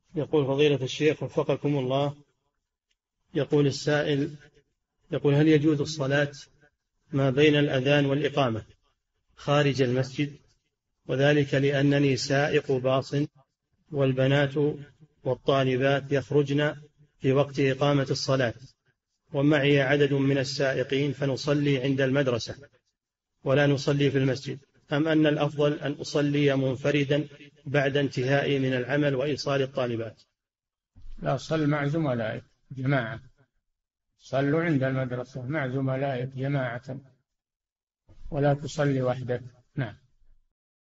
يقول فضيلة الشيخ وفقكم الله، يقول السائل، يقول: هل يجوز الصلاة ما بين الأذان والإقامة خارج المسجد؟ وذلك لأنني سائق باص، والبنات والطالبات يخرجن في وقت إقامة الصلاة، ومعي عدد من السائقين، فنصلي عند المدرسة ولا نصلي في المسجد، أم أن الأفضل أن أصلي منفردا بعد انتهائي من العمل وإيصال الطالبات؟ لا، صل مع زملائك جماعة، صلوا عند المدرسة مع زملائك جماعة، ولا تصلي وحدك. نعم.